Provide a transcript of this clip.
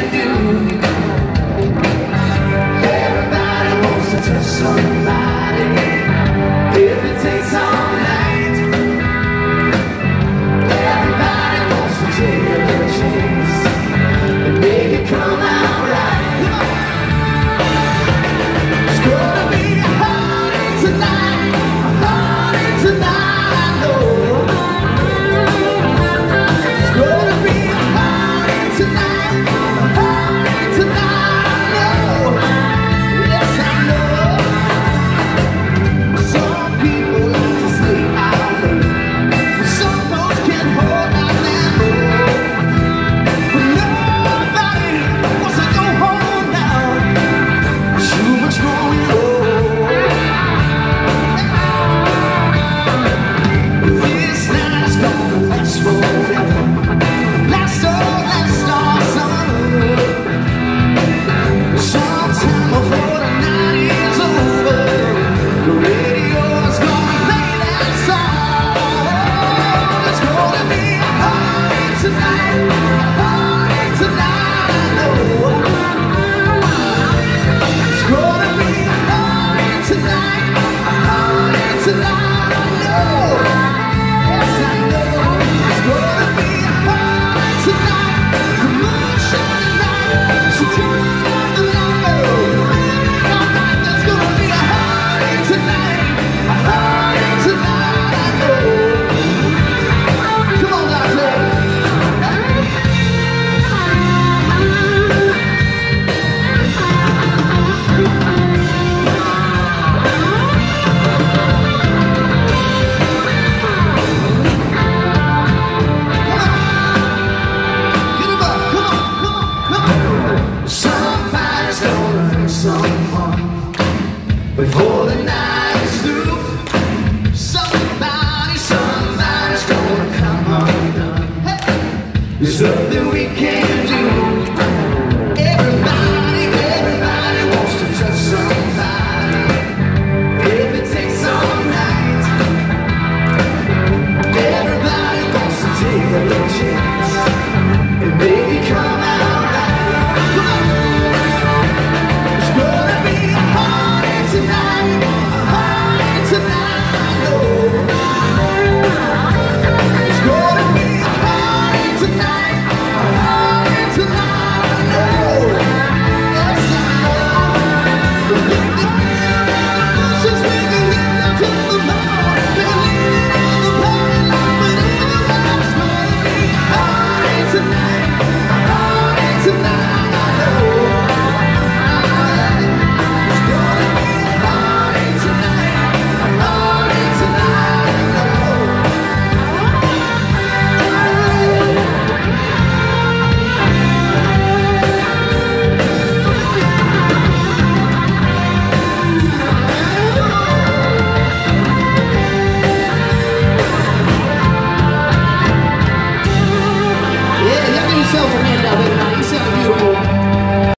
can't do. Everybody wants to touch somebody. If it takes all night, everybody wants to take a chance and make it come out right. It's gonna be a party tonight, a party tonight, I know. It's gonna be a party tonight, a party tonight, I know. Yes, I know. Some people like to stay out late, some folks can't hold out their load. But nobody wants to go home now. Too much going on. This night is gonna last forever. Last all summer. Sometime before the night is over, the radio's gonna play that song. It's gonna be a party tonight, a party tonight, I know. It's gonna be a party tonight, a party tonight, I know. Yes, I know. It's gonna be a party tonight, the moon shining bright, so turn up the light. All night there's gonna be a party tonight, a party tonight, I know. Come on, Dante. Get 'em up, come on, come on, come on. Somebody's gonna hurt someone before the night is through. Somebody's gonna come undone. Hey, there's nothing we can do.